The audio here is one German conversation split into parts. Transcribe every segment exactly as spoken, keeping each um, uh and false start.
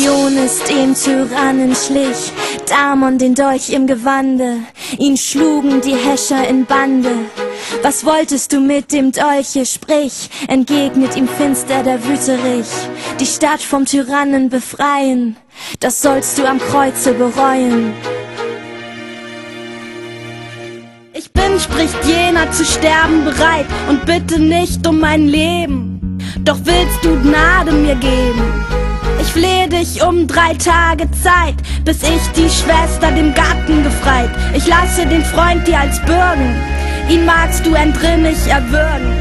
Adonis dem Tyrannen schlich, Damon den Dolch im Gewande, ihn schlugen die Häscher in Bande. Was wolltest du mit dem Dolche, sprich, entgegnet ihm finster der Wüterich. Die Stadt vom Tyrannen befreien, das sollst du am Kreuze bereuen. Ich bin, spricht jener, zu sterben bereit und bitte nicht um mein Leben, doch willst du Gnade mir geben. Ich flehe dich um drei Tage Zeit, bis ich die Schwester dem Gatten befreit. Ich lasse den Freund dir als Bürgen, ihn magst du entrinnig erwürgen.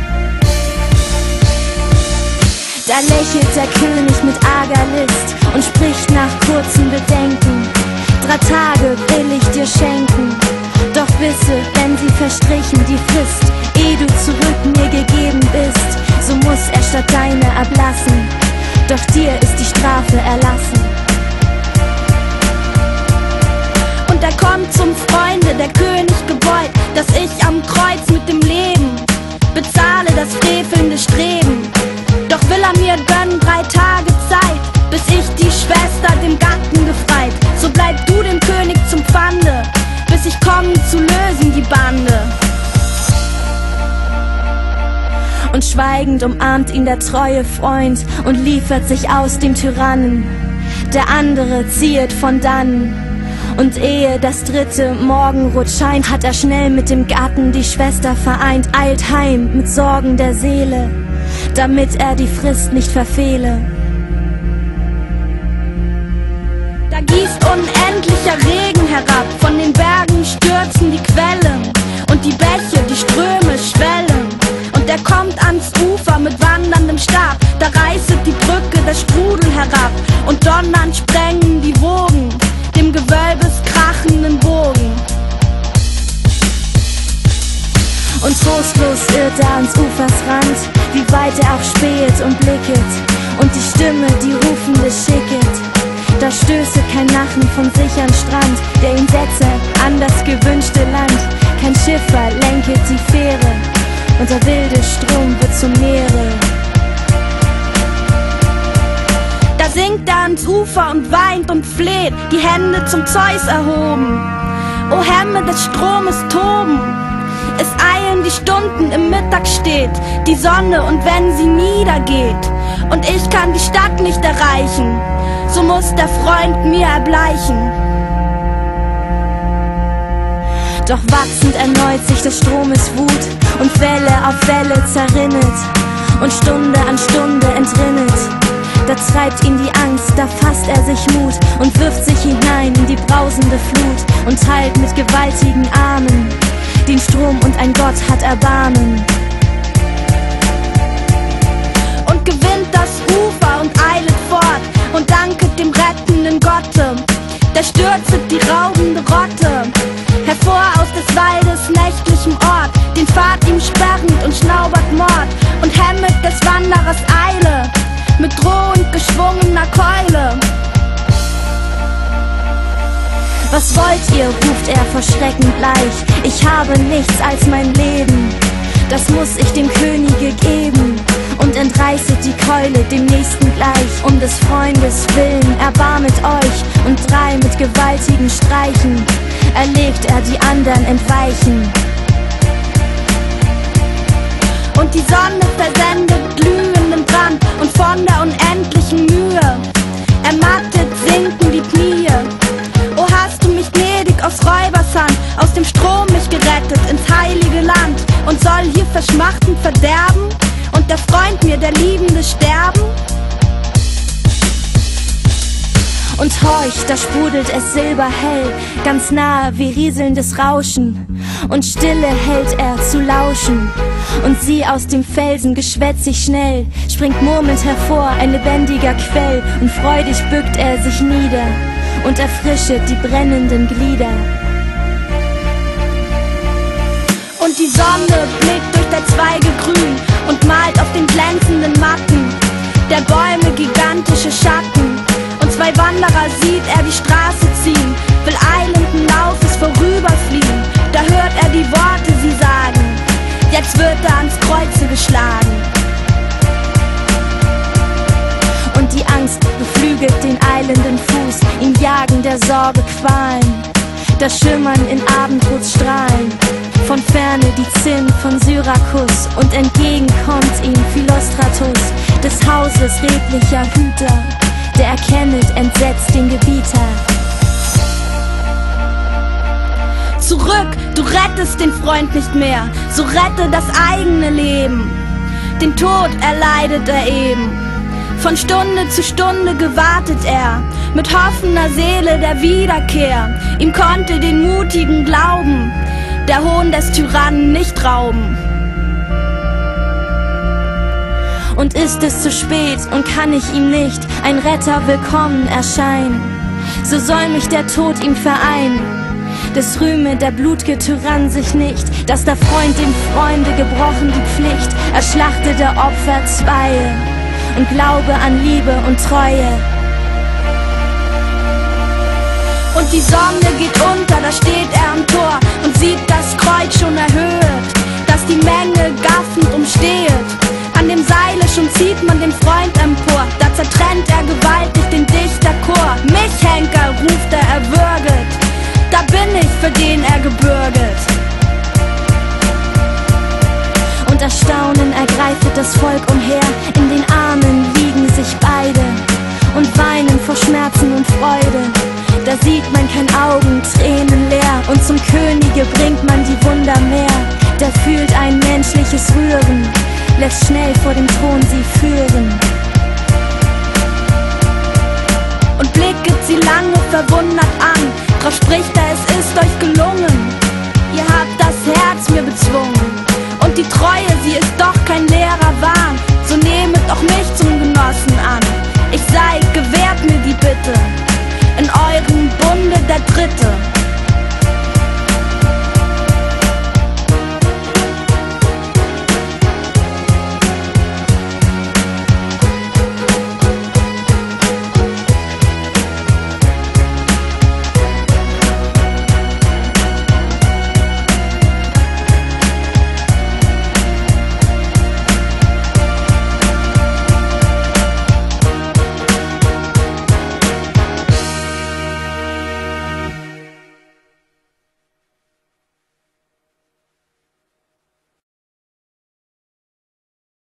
Da lächelt der König mit arger List und spricht nach kurzem Bedenken: Drei Tage will ich dir schenken, doch wisse, wenn sie verstrichen die Frist, ehe du zurück mir gegeben bist, so muss er statt deine ablassen, doch dir ist die Strafe erlassen. Und er kommt zum Freunde, der König gebeut, dass ich am Kreuz mit dem Leben bezahle das frevelnde Streben. Doch will er mir gönnen drei Tage Zeit, bis ich die Schwester dem Gatten gefreit. So bleib du dem König zum Pfande, bis ich komme zu lösen die Bande. Und schweigend umarmt ihn der treue Freund und liefert sich aus dem Tyrannen. Der andere ziehet von dannen. Und ehe das dritte Morgenrot scheint, hat er schnell mit dem Gatten die Schwester vereint, eilt heim mit Sorgen der Seele, damit er die Frist nicht verfehle. Da gießt unendlicher Regen herab, von den Bergen stürzen die Quellen und die Bäche, die Ströme schwellen. Und er kommt ans Ufer mit wanderndem Stab, da reißet die Brücke der Strudel herab und donnernd sprengen die Wogen dem Gewölbes krachenden Bogen. Und trostlos irrt er ans Ufers Rand, wie weit er auch spähet und blicket, und die Stimme, die rufende schicket. Da stöße kein Nachen vom sichern Strand, der ihn setze an das gewünschte Land. Kein Schiffer lenket die Fähre, und der wilde Strom wird zum Meere. Da sinkt er ans Ufer und weint und fleht, die Hände zum Zeus erhoben. O Hemme des Stromes toben, es eilen die Stunden, im Mittag steht die Sonne, und wenn sie niedergeht und ich kann die Stadt nicht erreichen, so muss der Freund mir erbleichen. Doch wachsend erneut sich des Stromes Wut und Welle auf Welle zerrinnet und Stunde an Stunde entrinnet. Da treibt ihn die Angst, da fasst er sich Mut und wirft sich hinein in die brausende Flut und teilt mit gewaltigen Armen den Strom, und ein Gott hat Erbarmen. Und gewinnt das Ufer und eilet fort und danket dem rettenden Gotte. Da stürzet die raubende Rotte hervor aus des Waldes nächtlichem Ort, den Pfad ihm sperrend und schnaubert Mord und hemmet des Wanderers Eile mit drohend geschwungener Keule. Was wollt ihr, ruft er vor Schrecken bleich, ich habe nichts als mein Leben, das muss ich dem Könige geben, und entreißet die Keule dem Nächsten gleich. Um des Freundes willen erbarmet euch, und drei mit gewaltigen Streichen erlegt er, die andern entweichen. Und die Sonne versendet glühenden Brand, und von der unendlichen Mühe ermattet sinken die Knie. O hast du mich gnädig aus Räubers Hand, aus dem Strom mich gerettet ins heilige Land, und soll hier verschmachtend verderben und der Freund mir, der Liebende, sterben? Und horch, da sprudelt es silberhell, ganz nahe wie rieselndes Rauschen, und stille hält er zu lauschen. Und sie aus dem Felsen geschwätzig schnell springt murmelnd hervor ein lebendiger Quell, und freudig bückt er sich nieder und erfrischet die brennenden Glieder. Und die Sonne blickt durch der Zweige grün und malt auf den glänzenden Matten der Bäume gigantische Schatten. Und zwei Wanderer sieht er die Straße ziehen, will eilenden Laufes vorüberfliehen. Da hört er die Worte, sie sagen, jetzt wird er ans Kreuze geschlagen. Und und die Angst beflügelt den eilenden Fuß. Ihn jagen der Sorge Qualen, da schimmern in Abendrotstrahlen von Ferne die Zinn von Syrakus, und entgegen kommt ihm Philostratus, des Hauses redlicher Hüter, der erkennet entsetzt den Gebieter. Zurück, du rettest den Freund nicht mehr, so rette das eigene Leben. Den Tod erleidet er eben. Von Stunde zu Stunde gewartet er, mit hoffender Seele der Wiederkehr. Ihm konnte den Mutigen Glauben der Hohn des Tyrannen nicht rauben. Und ist es zu spät und kann ich ihm nicht ein Retter willkommen erscheinen, so soll mich der Tod ihm vereinen. Des rühme der blut'ge Tyrann sich nicht, dass der Freund dem Freunde gebrochen die Pflicht, erschlachtete Opfer zweie und Glaube an Liebe und Treue. Und die Sonne geht unter, da steht er am Tor und sieht das Kreuz schon erhöht, dass die Menge gaffend umsteht. An dem Seile schon zieht man den Freund empor, da zertrennt er gewaltig den Dichterchor. Mich, Henker, ruft er erwürget, da bin ich, für den er gebürget. Und Erstaunen ergreifet das Volk umher, in den Armen liegen sich beide und weinen vor Schmerzen und Freude. Da sieht man kein Augen, Tränen leer, und zum Könige bringt man die Wunder mehr. Der fühlt ein menschliches Rühren, lässt schnell vor dem Thron sie führen. Und blicket sie lange verwundert an, drauf spricht er, es ist euch gelungen. Ihr habt das Herz mir bezwungen, und die Treue, sie ist doch